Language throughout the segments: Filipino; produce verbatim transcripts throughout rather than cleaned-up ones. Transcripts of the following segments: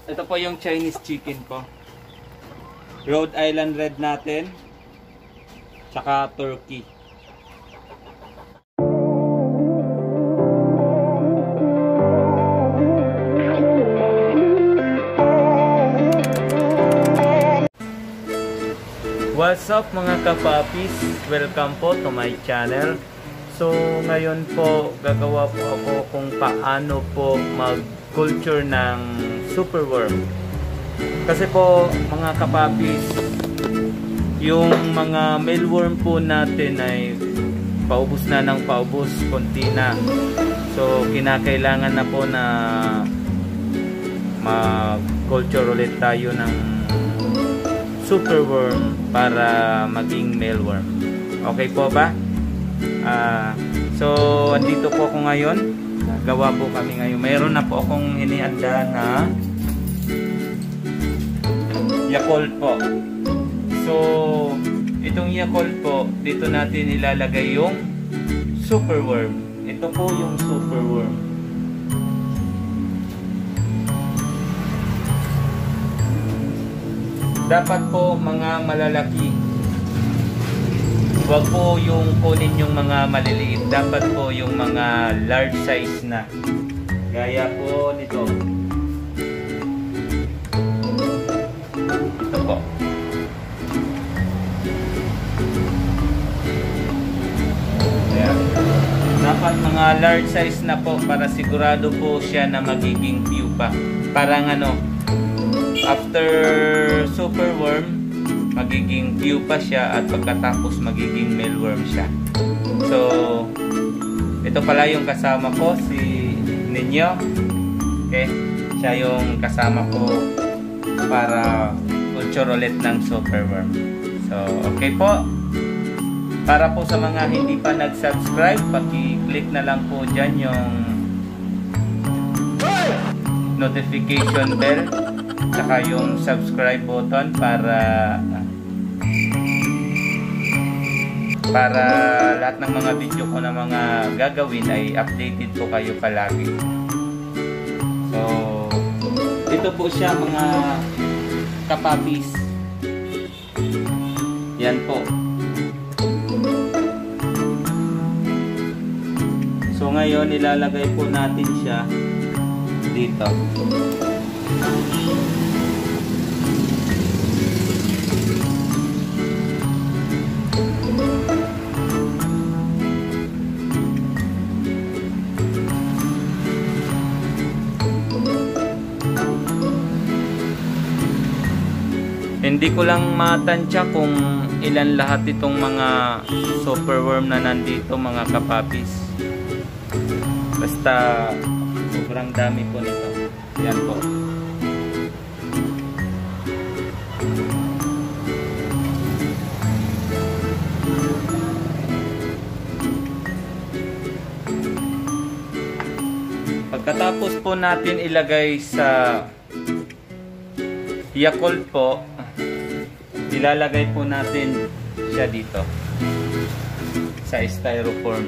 Ito po yung Chinese chicken ko. Rhode Island Red natin. Tsaka turkey. What's up mga kapapis? Welcome po to my channel. So ngayon po gagawa po ako kung paano po mag-culture ng superworm. Kasi po mga kapapis, yung mga mealworm po natin ay paubos na ng paubos, konti na. So kinakailangan na po na mag-culture ulit tayo ng superworm para maging mealworm. Okay po ba? Uh, so andito po ako ngayon. Gawa po kami ngayon. Mayroon na po akong inianda na Yakult po. So itong Yakult po, dito natin ilalagay yung superworm. Ito po yung superworm. Dapat po mga malalaki. Huwag po yung kunin yung mga maliliit. Dapat po yung mga large size na. Gaya po nito. Ito po. Ayan. Dapat mga large size na po para sigurado po siya na magiging pupa. Parang ano, after superworm, magiging pupa siya at pagkatapos magiging mealworm siya. So, ito pala yung kasama ko, si Ninyo. Okay? Siya yung kasama ko para culture ulit ng superworm. So, okay po. Para po sa mga hindi pa nag-subscribe, paki-click na lang po dyan yung notification bell saka yung subscribe button para para lahat ng mga video ko na mga gagawin ay updated po kayo palagi. So ito po siya mga kapapis. Yan po. So ngayon ilalagay po natin siya dito. Hindi ko lang matansya kung ilan lahat itong mga superworm na nandito mga kapapis. Basta sobrang dami po nito. Yan po. Pagkatapos po natin ilagay sa Yakult po, ilalagay po natin siya dito sa styrofoam.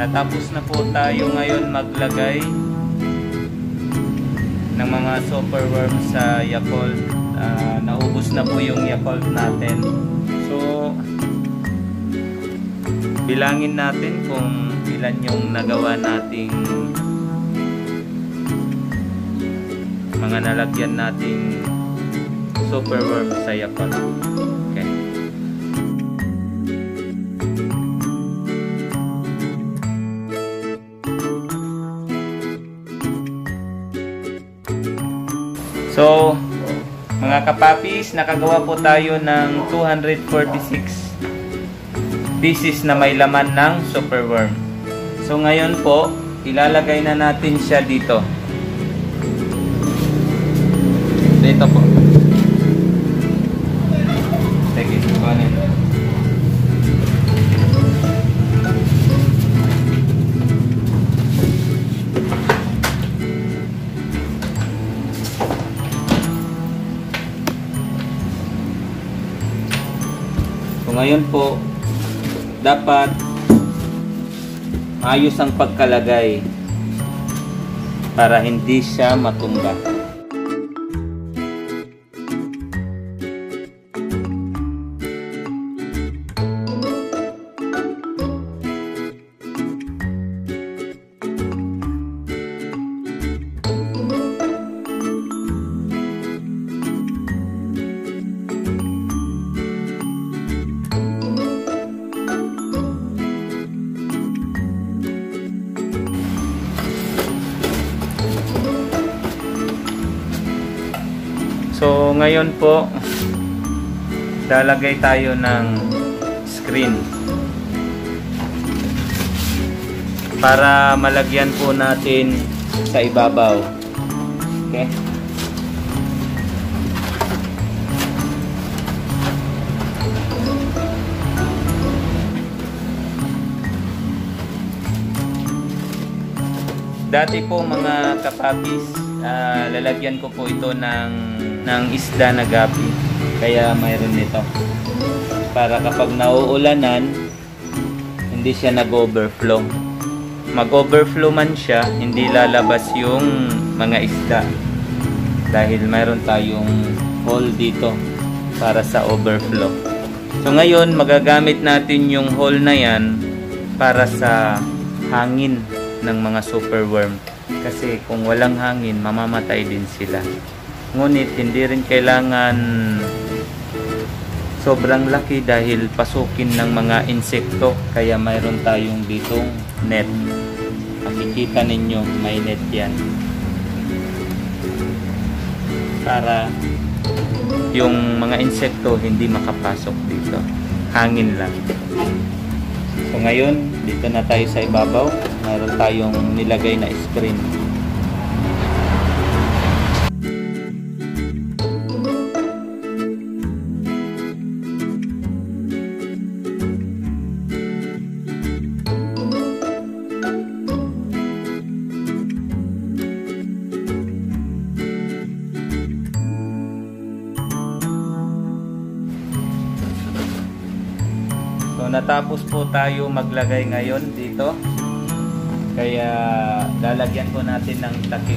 natapos na po tayo ngayon maglagay ng mga superworm sa Yakult. Uh, naubos na po yung Yakult natin. So bilangin natin kung ilan yung nagawa nating mga nalagyan nating superworm sa Yakult. Okay. So, mga kapapis, nakagawa po tayo ng two hundred forty-six pieces na may laman ng superworm. So, ngayon po, ilalagay na natin siya dito. Dito po. Sige, kunin. So ngayon po, dapat ayos ang pagkalagay para hindi siya matumba. So ngayon po, lalagay tayo ng screen para malagyan po natin sa ibabaw. Okay? Dati po mga kapapis, uh, lalagyan ko po ito ng ng isda na gapi, kaya mayroon nito para kapag nauulanan hindi siya nag-overflow. Mag-overflow man siya, hindi lalabas yung mga isda dahil mayroon tayong hole dito para sa overflow. So ngayon magagamit natin yung hole na yan para sa hangin ng mga superworm, kasi kung walang hangin mamamatay din sila. Ngunit hindi rin kailangan sobrang laki dahil pasukin ng mga insekto, kaya mayroon tayong ditong net. Makikita ninyo may net yan para yung mga insekto hindi makapasok dito, hangin lang. So ngayon dito na tayo sa ibabaw, mayroon tayong nilagay na screen. So natapos po tayo maglagay ngayon dito, kaya lalagyan po natin ng takip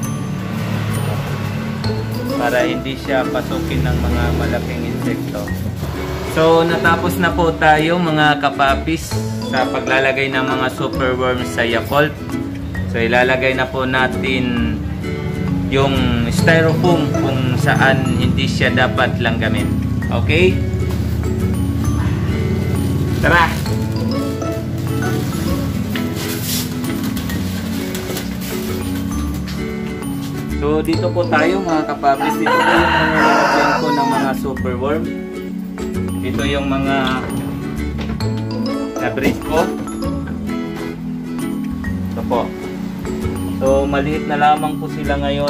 para hindi siya pasukin ng mga malaking insekto. So natapos na po tayo mga kapapis sa paglalagay ng mga superworms sa Yakult. So ilalagay na po natin yung styrofoam kung saan hindi siya dapat langgamin. Okay? Tara! So dito po tayo mga kapapis. Dito po yung mga lalagyan ko ng mga superworm. Ito yung mga na-breed ko. Ito po. So maliit na lamang po sila ngayon.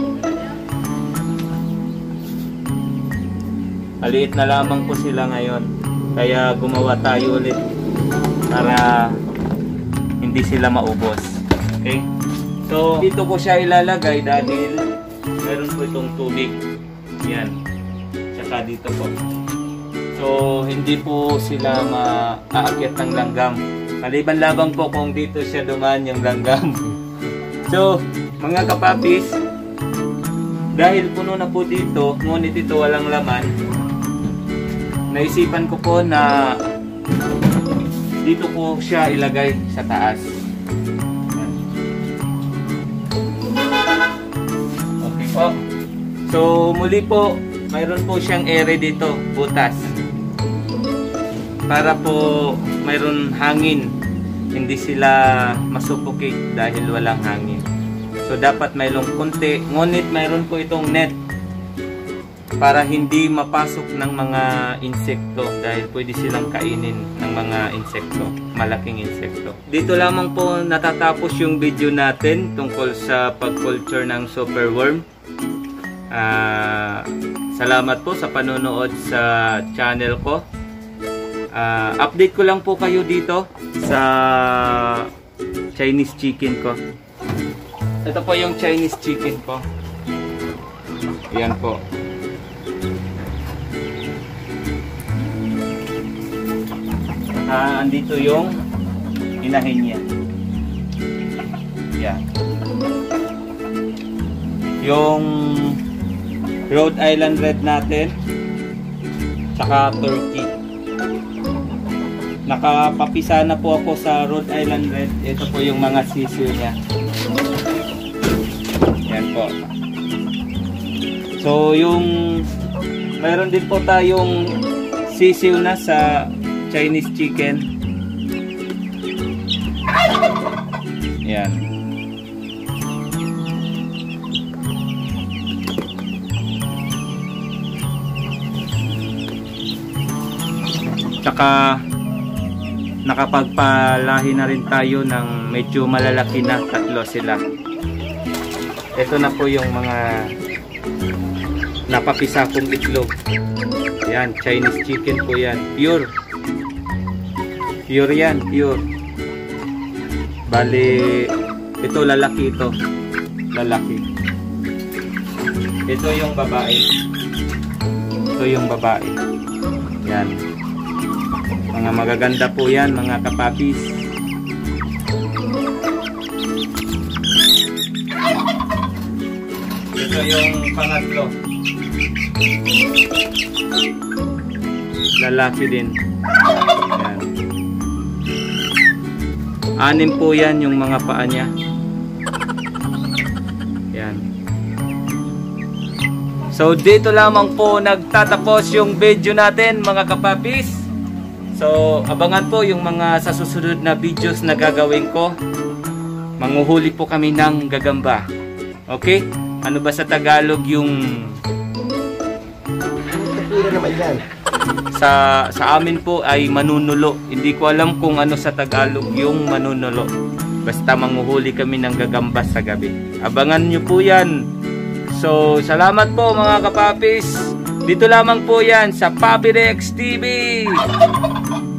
Maliit na lamang po sila ngayon. Kaya gumawa tayo ulit para hindi sila maubos. Okay? So, dito ko siya ilalagay dahil meron po itong tubig. Yan. Tsaka dito po. So, hindi po sila maaakyat ng langgam. Maliban labang po kung dito siya dumaan yung langgam. So, mga kapapis, dahil puno na po dito, ngunit ito walang laman, naisipan ko po na dito po siya ilagay sa taas. Okay po. So, muli po, mayroon po siyang ere dito, butas. Para po mayroon hangin, hindi sila masuffocate dahil walang hangin. So dapat mayroong konti, ngunit mayroon po itong net para hindi mapasok ng mga insekto dahil pwede silang kainin ng mga insekto, malaking insekto. Dito lamang po natatapos yung video natin tungkol sa pag-culture ng superworm. Uh, salamat po sa panonood sa channel ko. Uh, update ko lang po kayo dito sa Chinese chicken ko. Ito po yung Chinese chicken ko. Ayan po. Uh, andito yung inahin niya. Ayan. Yung Rhode Island Red natin, saka Turkey. Nakapapisa na po ako sa Rhode Island Red. Ito po yung mga sisiw niya. Yan po. So yung mayroon din po tayong sisiw na sa Chinese chicken. Yan. Tsaka nakapagpalahi na rin tayo ng medyo malalaki na, tatlo sila. Ito na po yung mga napapisa kong itlog. Yan, Chinese chicken po yan. Pure. Pure yan, pure. Bali, ito lalaki ito. Lalaki. Ito yung babae. Ito yung babae. Yan. Mga magaganda po yan, mga kapapis. Ito yung pangatlo. Lalaki din. Yan. Anim po yan yung mga paa niya. Yan. So dito lamang po nagtatapos yung video natin, mga kapapis. So, abangan po yung mga sa susunod na videos na gagawin ko. Manguhuli po kami ng gagamba. Okay? Ano ba sa Tagalog yung... Sa, sa amin po ay manunulo. Hindi ko alam kung ano sa Tagalog yung manunulo. Basta manguhuli kami ng gagamba sa gabi. Abangan nyo po yan. So, salamat po mga kapapis. Dito lamang po yan sa Papi Rex T V.